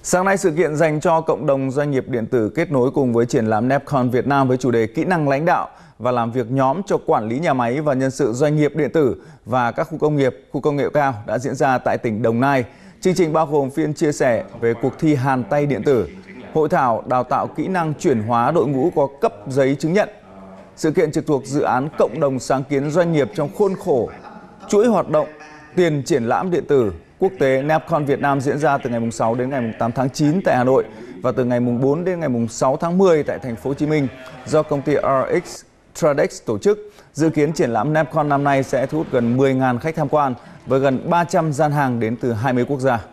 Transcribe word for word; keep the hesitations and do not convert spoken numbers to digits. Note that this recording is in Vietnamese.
Sáng nay, sự kiện dành cho cộng đồng doanh nghiệp điện tử kết nối cùng với triển lãm Nepcon Việt Nam với chủ đề kỹ năng lãnh đạo và làm việc nhóm cho quản lý nhà máy và nhân sự doanh nghiệp điện tử và các khu công nghiệp, khu công nghệ cao đã diễn ra tại tỉnh Đồng Nai. Chương trình bao gồm phiên chia sẻ về cuộc thi hàn tay điện tử, hội thảo đào tạo kỹ năng chuyển hóa đội ngũ có cấp giấy chứng nhận. Sự kiện trực thuộc dự án cộng đồng sáng kiến doanh nghiệp trong khuôn khổ chuỗi hoạt động tiền triển lãm điện tử quốc tế Nepcon Việt Nam diễn ra từ ngày sáu đến ngày tám tháng chín tại Hà Nội và từ ngày bốn đến ngày sáu tháng mười tại thành phố Hồ Chí Minh do công ty rờ ích Tradex tổ chức. Dự kiến triển lãm Nepcon năm nay sẽ thu hút gần mười nghìn khách tham quan với gần ba trăm gian hàng đến từ hai mươi quốc gia.